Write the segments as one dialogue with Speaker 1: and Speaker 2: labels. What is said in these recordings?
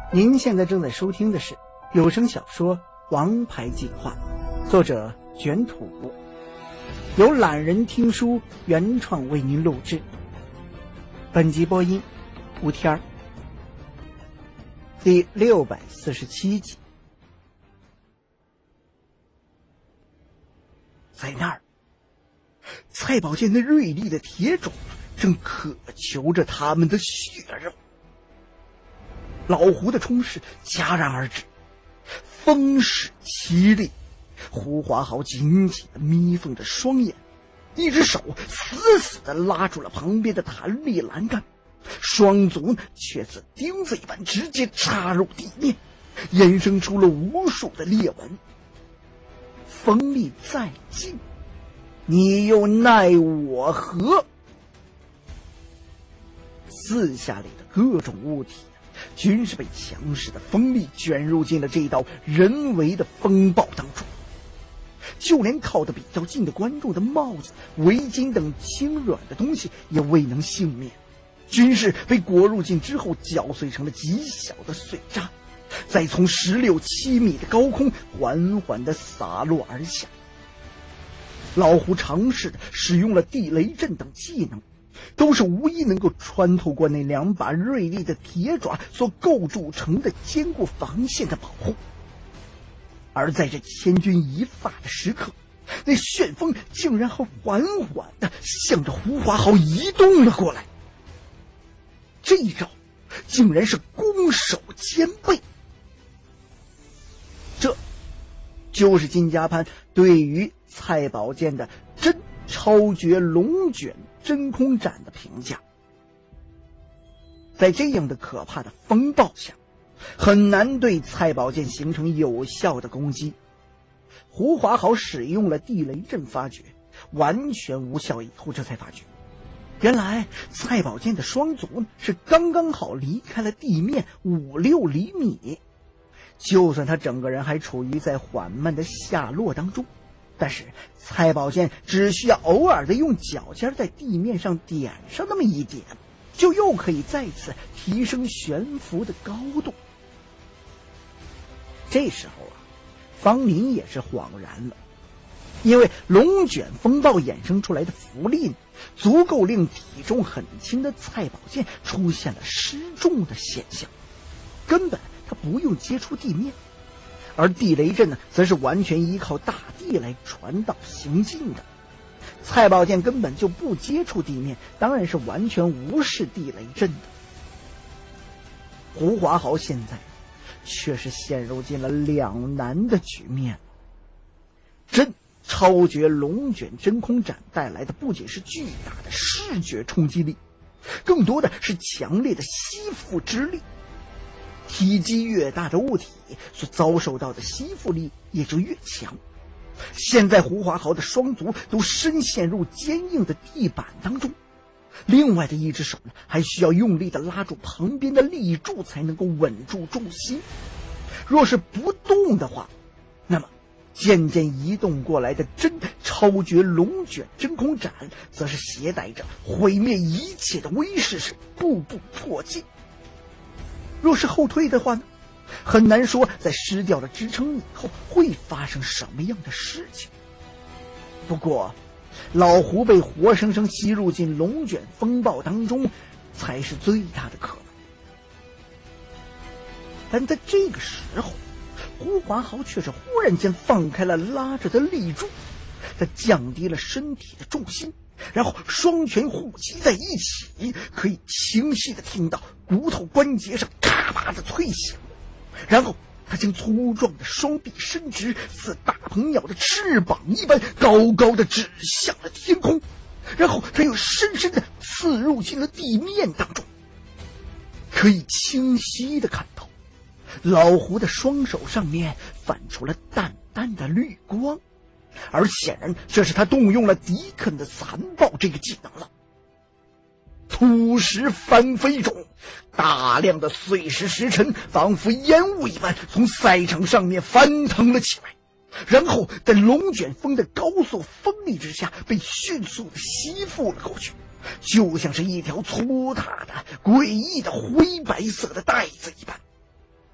Speaker 1: 您现在正在收听的是有声小说《王牌计划》，作者卷土，由懒人听书原创为您录制。本集播音吴天儿，第647集。在那儿，蔡宝剑那锐利的铁爪正渴求着他们的血肉。老胡的冲势戛然而止，风势凄厉。胡华豪紧紧地眯缝着双眼，一只手死死地拉住了旁边的弹力栏杆，双足却似钉子一般直接插入地面，衍生出了无数的裂纹。锋利再劲，你又奈我何？四下里的各种物体均是被强势的风力卷入进了这道人为的风暴当中，就连靠得比较近的观众的帽子、围巾等轻软的东西也未能幸免，均是被裹入进之后搅碎成了极小的碎渣，再从16、7米的高空缓缓地洒落而下。老胡尝试的使用了地雷阵等技能，都是无一能够穿透过那2把锐利的铁爪所构筑成的坚固防线的保护。而在这千钧一发的时刻，那旋风竟然还缓缓地向着胡华豪移动了过来。这一招竟然是攻守兼备，这就是金家潘对于蔡宝剑的真超绝龙卷真空斩的评价。在这样的可怕的风暴下，很难对蔡宝剑形成有效的攻击。胡华豪使用了地雷阵发觉，完全无效以后，这才发觉原来蔡宝剑的双足是刚刚好离开了地面5、6厘米。就算他整个人还处于在缓慢的下落当中，但是蔡宝剑只需要偶尔的用脚尖在地面上点上那么一点，就又可以再次提升悬浮的高度。这时候方林也是恍然了，因为龙卷风暴衍生出来的浮力足够令体重很轻的蔡宝剑出现了失重的现象，根本他不用接触地面。而地雷阵呢，则是完全依靠大地来传导行进的。蔡宝剑根本就不接触地面，当然是完全无视地雷阵的。胡华豪现在却是陷入进了两难的局面。真超绝龙卷真空斩带来的不仅是巨大的视觉冲击力，更多的是强烈的吸附之力。体积越大的物体所遭受到的吸附力也就越强。现在胡华豪的双足都深陷入坚硬的地板当中，另外的一只手呢，还需要用力的拉住旁边的立柱才能够稳住重心。若是不动的话，那么渐渐移动过来的真超绝龙卷真空斩则是携带着毁灭一切的威势，是步步迫近。若是后退的话呢，很难说在失掉了支撑以后会发生什么样的事情。不过老胡被活生生吸入进龙卷风暴当中才是最大的可能。但在这个时候，胡华豪却是忽然间放开了拉着的立柱，他降低了身体的重心，然后双拳互击在一起，可以清晰的听到骨头关节上咔吧的脆响。然后他将粗壮的双臂伸直，似大鹏鸟的翅膀一般高高的指向了天空，然后他又深深的刺入进了地面当中。可以清晰的看到老胡的双手上面泛出了淡淡的绿光，而显然这是他动用了迪肯的残暴这个技能了。土石翻飞中，大量的碎石石尘仿佛烟雾一般从赛场上面翻腾了起来，然后在龙卷风的高速风力之下被迅速的吸附了过去，就像是一条粗大的诡异的灰白色的带子一般。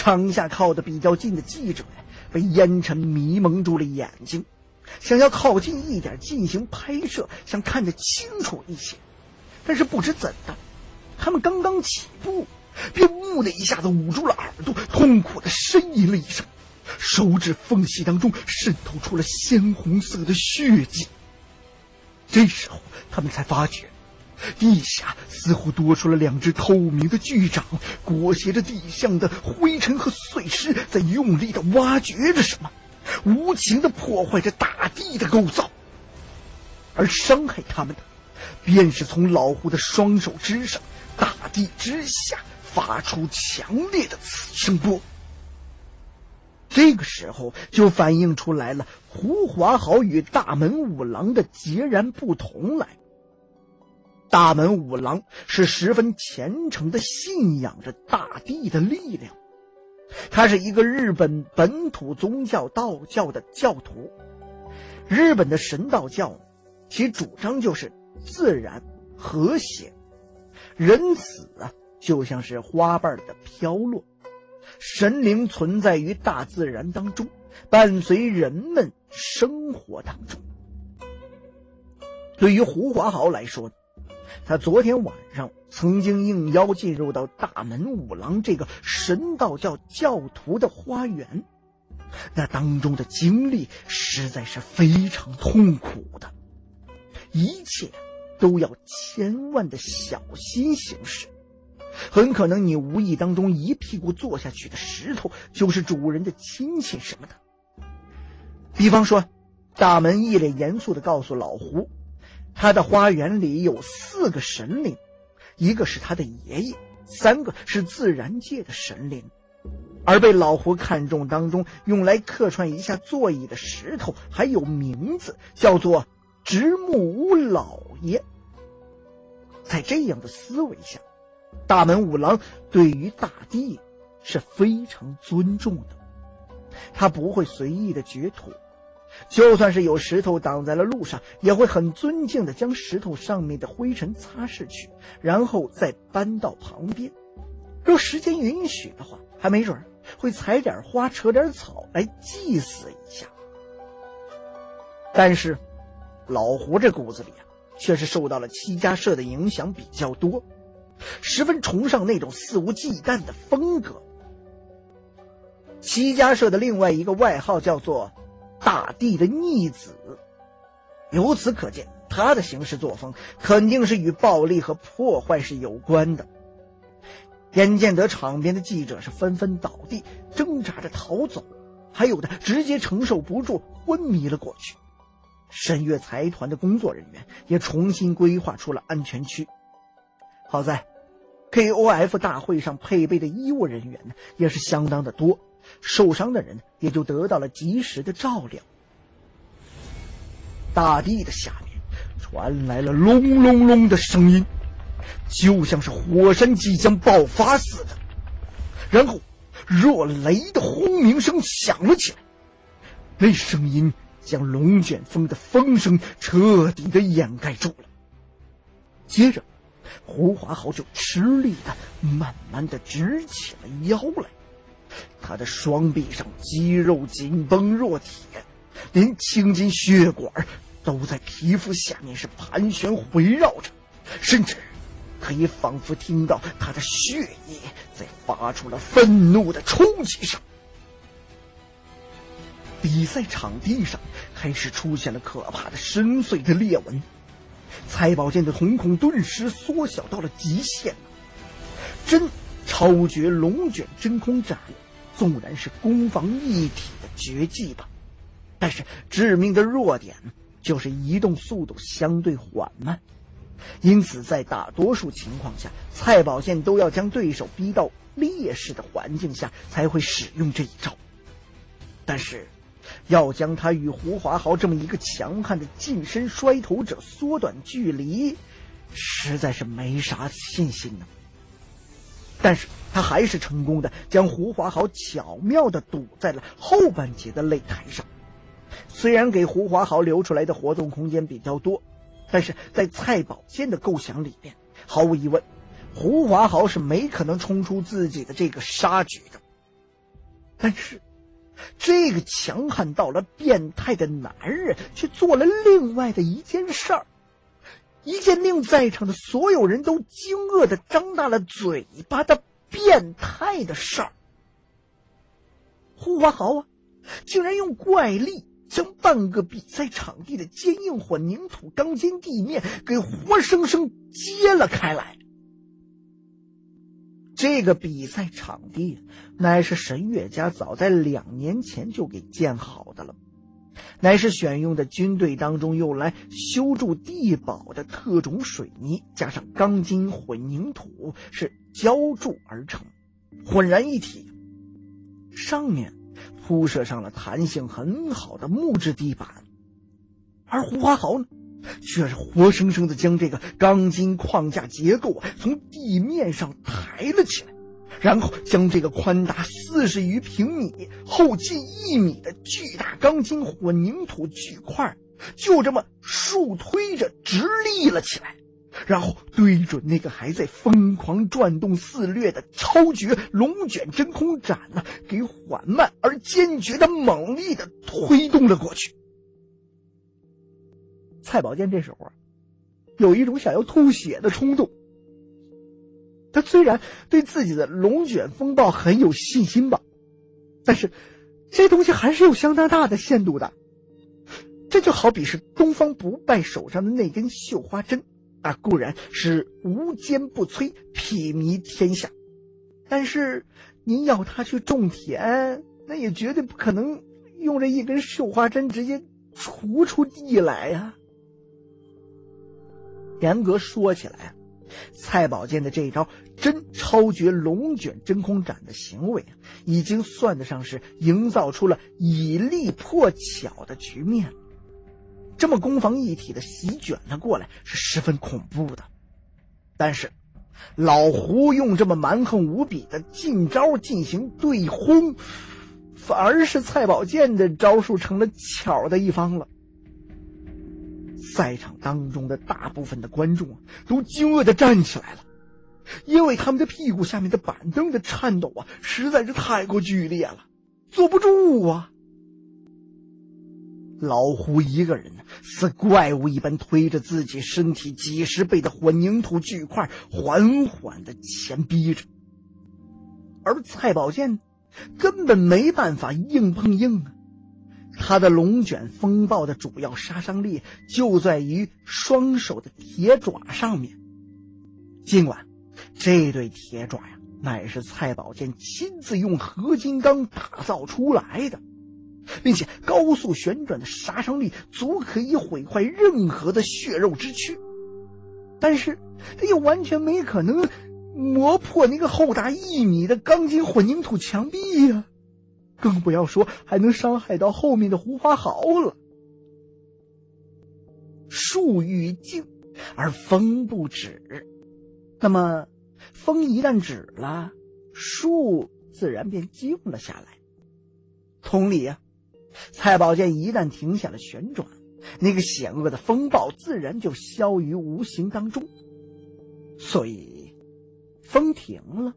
Speaker 1: 场下靠得比较近的记者被烟尘迷蒙住了眼睛，想要靠近一点进行拍摄，想看得清楚一些。但是不知怎的，他们刚刚起步，便“呜”的一下子捂住了耳朵，痛苦地呻吟了一声，手指缝隙当中渗透出了鲜红色的血迹。这时候他们才发觉，地下似乎多出了2只透明的巨掌，裹挟着地上的灰尘和碎尸，在用力地挖掘着什么，无情地破坏着大地的构造。而伤害他们的，便是从老胡的双手之上、大地之下发出强烈的此声波。这个时候就反映出来了胡华豪与大门五郎的截然不同来。大门五郎是十分虔诚地信仰着大地的力量，他是一个日本本土宗教道教的教徒。日本的神道教其主张就是自然和谐，人死就像是花瓣的飘落，神灵存在于大自然当中，伴随人们生活当中。对于胡华豪来说，他昨天晚上曾经应邀进入到大门五郎这个神道教教徒的花园，那当中的经历实在是非常痛苦的，一切都要千万的小心行事，很可能你无意当中一屁股坐下去的石头就是主人的亲戚什么的。比方说，大门一脸严肃地告诉老胡，他的花园里有4个神灵，1个是他的爷爷，3个是自然界的神灵，而被老胡看中当中用来客串一下座椅的石头还有名字，叫做直木屋老爷。在这样的思维下，大门五郎对于大地是非常尊重的，他不会随意的掘土，就算是有石头挡在了路上，也会很尊敬地将石头上面的灰尘擦拭去，然后再搬到旁边。若时间允许的话，还没准会采点花扯点草来祭祀一下。但是老胡这骨子里却是受到了戚家社的影响比较多，十分崇尚那种肆无忌惮的风格。戚家社的另外一个外号叫做大地的逆子，由此可见他的行事作风肯定是与暴力和破坏是有关的。眼见得场边的记者是纷纷倒地，挣扎着逃走，还有的直接承受不住昏迷了过去。审阅财团的工作人员也重新规划出了安全区。好在 KOF 大会上配备的医务人员也是相当的多，受伤的人也就得到了及时的照料。大地的下面传来了隆隆隆的声音，就像是火山即将爆发似的，然后若雷的轰鸣声响了起来，那声音将龙卷风的风声彻底的掩盖住了。接着胡华豪就吃力的慢慢的直起了腰来，他的双臂上肌肉紧绷若铁，连青筋血管都在皮肤下面是盘旋回绕着，甚至可以仿佛听到他的血液在发出了愤怒的冲击声。比赛场地上开始出现了可怕的深邃的裂纹，蔡宝剑的瞳孔顿时缩小到了极限。真超绝龙卷真空斩纵然是攻防一体的绝技吧，但是致命的弱点就是移动速度相对缓慢，因此在大多数情况下，蔡宝剑都要将对手逼到劣势的环境下才会使用这一招。但是要将他与胡华豪这么一个强悍的近身摔头者缩短距离，实在是没啥信心呢。但是他还是成功的将胡华豪巧妙地堵在了后半截的擂台上。虽然给胡华豪留出来的活动空间比较多，但是在蔡宝剑的构想里面，毫无疑问胡华豪是没可能冲出自己的这个杀局的。 但是这个强悍到了变态的男人却做了另外的一件事儿，一件令在场的所有人都惊愕地张大了嘴巴的变态的事儿。胡华豪啊，竟然用怪力将半个比赛场地的坚硬混凝土钢筋地面给活生生揭了开来。这个比赛场地乃是沈月家早在2年前就给建好的了，乃是选用的军队当中用来修筑地堡的特种水泥加上钢筋混凝土是浇筑而成，浑然一体。上面铺设上了弹性很好的木质地板，而胡华豪呢，却是活生生的将这个钢筋框架结构从地面上抬了起来，然后将这个宽达40余平米、厚近1米的巨大钢筋混凝土巨块就这么竖推着直立了起来，然后对准那个还在疯狂转动肆虐的超绝龙卷真空斩呢，给缓慢而坚决的猛力的推动了过去。蔡宝剑这时候有一种想要吐血的冲动。他虽然对自己的龙卷风暴很有信心吧，但是这东西还是有相当大的限度的。这就好比是东方不败手上的那根绣花针啊，固然是无坚不摧，睥睨天下，但是你要他去种田，那也绝对不可能用这一根绣花针直接锄出地来呀。严格说起来，蔡宝剑的这招真超绝龙卷真空斩的行为已经算得上是营造出了以力破巧的局面。这么攻防一体的席卷了过来是十分恐怖的，但是老胡用这么蛮横无比的近招进行对轰，反而是蔡宝剑的招数成了巧的一方了。赛场当中的大部分的观众都惊愕地站起来了，因为他们的屁股下面的板凳的颤抖实在是太过剧烈了，坐不住啊。老胡一个人似怪物一般推着自己身体几十倍的混凝土巨块缓缓地前逼着，而蔡宝剑根本没办法硬碰硬啊。他的龙卷风暴的主要杀伤力就在于双手的铁爪上面，尽管这对铁爪乃是蔡宝剑亲自用合金钢打造出来的，并且高速旋转的杀伤力足可以毁坏任何的血肉之躯，但是他又完全没可能磨破那个厚达1米的钢筋混凝土墙壁呀，更不要说还能伤害到后面的胡华豪了。树欲静而风不止，那么风一旦止了，树自然便静了下来。同理蔡宝剑一旦停下了旋转，那个险恶的风暴自然就消于无形当中，所以风停了。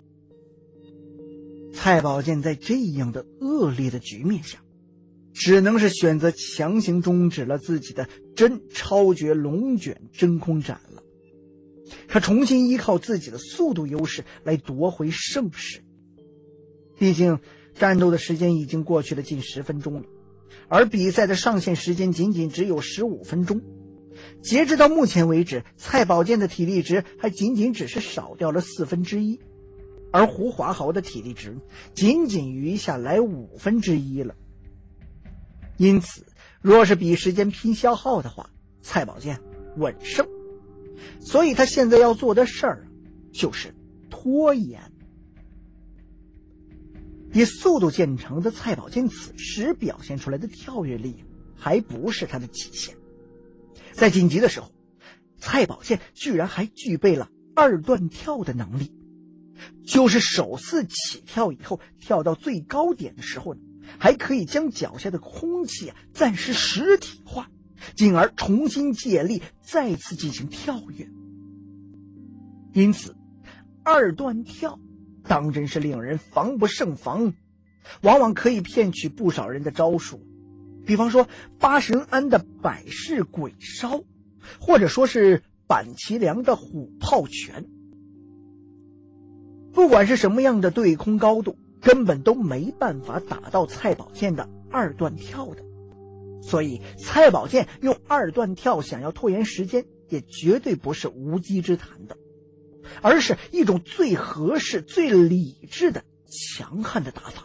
Speaker 1: 蔡宝剑在这样的恶劣的局面下，只能是选择强行终止了自己的真超绝龙卷真空斩了。他重新依靠自己的速度优势来夺回胜势。毕竟战斗的时间已经过去了近10分钟了，而比赛的上限时间仅仅只有15分钟。截止到目前为止，蔡宝剑的体力值还仅仅只是少掉了1/4，而胡华豪的体力值仅仅余下来1/5了。因此若是比时间拼消耗的话，蔡宝剑稳胜。所以他现在要做的事儿就是拖延。以速度见长的蔡宝剑此时表现出来的跳跃力还不是他的极限，在紧急的时候，蔡宝剑居然还具备了2段跳的能力，就是首次起跳以后跳到最高点的时候呢，还可以将脚下的空气暂时实体化，进而重新借力再次进行跳跃。因此2段跳当真是令人防不胜防， 往往可以骗取不少人的招数，比方说八神庵的百世鬼烧，或者说是板崎良的虎炮拳。不管是什么样的对空高度，根本都没办法打到蔡宝剑的二段跳的，所以蔡宝剑用二段跳想要拖延时间，也绝对不是无稽之谈的，而是一种最合适、最理智的强悍的打法。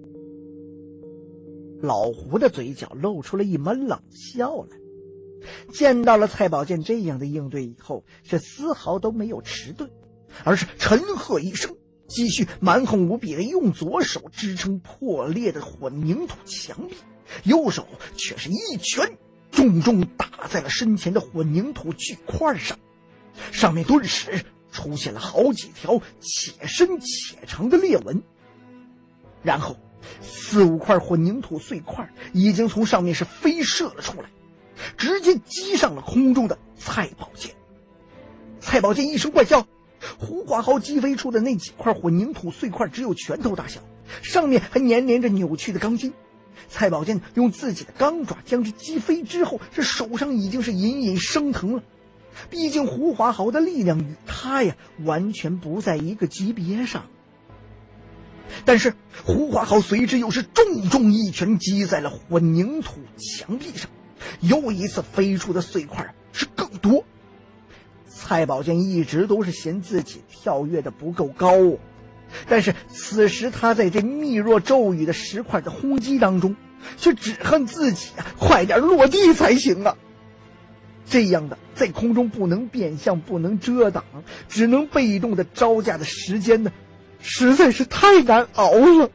Speaker 1: 老胡的嘴角露出了一抹冷笑来，见到了蔡宝剑这样的应对以后，却丝毫都没有迟钝，而是沉喝一声，继续蛮横无比的用左手支撑破裂的混凝土墙壁，右手却是一拳重重打在了身前的混凝土巨块上，上面顿时出现了好几条且深且长的裂纹。然后4、5块混凝土碎块已经从上面是飞射了出来，直接击上了空中的蔡宝剑。蔡宝剑一声怪叫，胡华豪击飞出的那几块混凝土碎块只有拳头大小，上面还粘连着扭曲的钢筋。蔡宝剑用自己的钢爪将之击飞之后，这手上已经是隐隐生疼了。毕竟胡华豪的力量与他呀完全不在一个级别上。但是胡华豪随之又是重重一拳击在了混凝土墙壁上，又一次飞出的碎块是更多。蔡宝剑一直都是嫌自己跳跃的不够高但是此时他在这密若骤雨的石块的轰击当中，却只恨自己快点落地才行啊！这样的在空中不能变向，不能遮挡，只能被动的招架的时间呢，实在是太难熬了。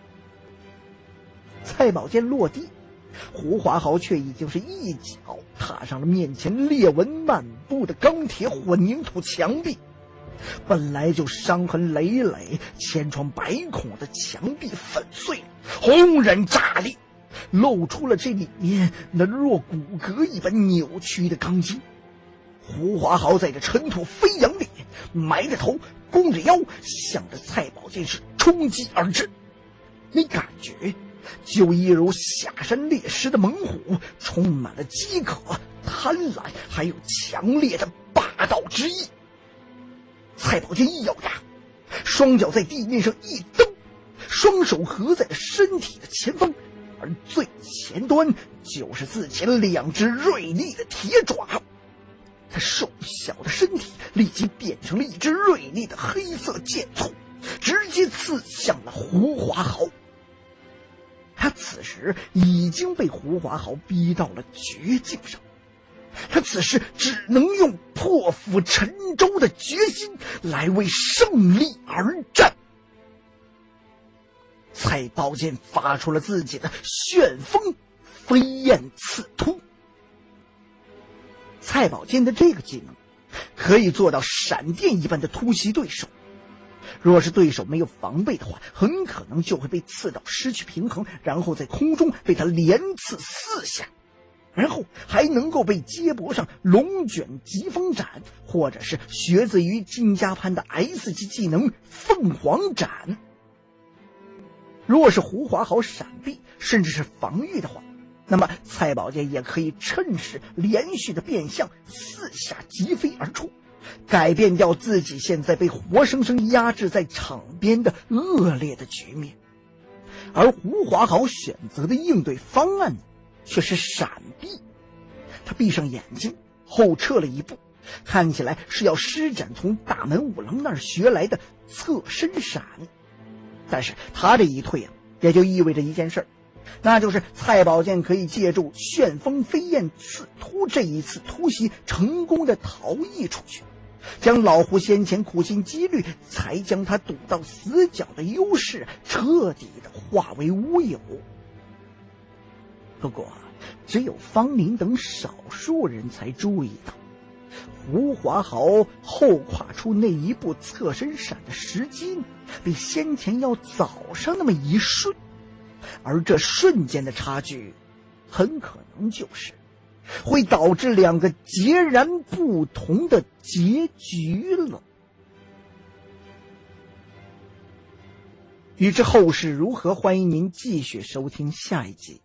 Speaker 1: 蔡宝剑落地，胡华豪却已经是一脚踏上了面前裂纹漫步的钢铁混凝土墙壁。本来就伤痕累累、千疮百孔的墙壁粉碎了，轰然炸裂，露出了这里面那若骨骼一般扭曲的钢筋。胡华豪在这尘土飞扬里埋着头，弓着腰，向着蔡宝剑是冲击而至。那感觉就一如下山猎食的猛虎，充满了饥渴、贪婪，还有强烈的霸道之意。蔡宝剑一咬牙，双脚在地面上一蹬，双手合在了身体的前方，而最前端就是自己2只锐利的铁爪。他瘦小的身体立即变成了一只锐利的黑色剑簇，直接刺向了胡华豪。他此时已经被胡华豪逼到了绝境上，他此时只能用破釜沉舟的决心来为胜利而战。蔡宝剑发出了自己的旋风飞燕刺突。蔡宝剑的这个技能可以做到闪电一般的突袭对手，若是对手没有防备的话，很可能就会被刺到失去平衡，然后在空中被他连刺4下，然后还能够被接驳上龙卷疾风斩，或者是学自于金家潘的 S 级技能凤凰斩。若是胡华豪闪避甚至是防御的话，那么蔡宝剑也可以趁势连续的变向4下疾飞而出，改变掉自己现在被活生生压制在场边的恶劣的局面。而胡华豪选择的应对方案却是闪避。他闭上眼睛，后撤了一步，看起来是要施展从大门五郎那儿学来的侧身闪。但是他这一退也就意味着一件事，那就是蔡宝剑可以借助旋风飞燕刺突这一次突袭成功的逃逸出去，将老胡先前苦心积虑才将他堵到死角的优势彻底的化为乌有。不过只有方林等少数人才注意到，胡华豪后跨出那一步侧身闪的时机比先前要早上那么一瞬，而这瞬间的差距很可能就是会导致2个截然不同的结局了。 欲知后事如何，欢迎您继续收听下一集。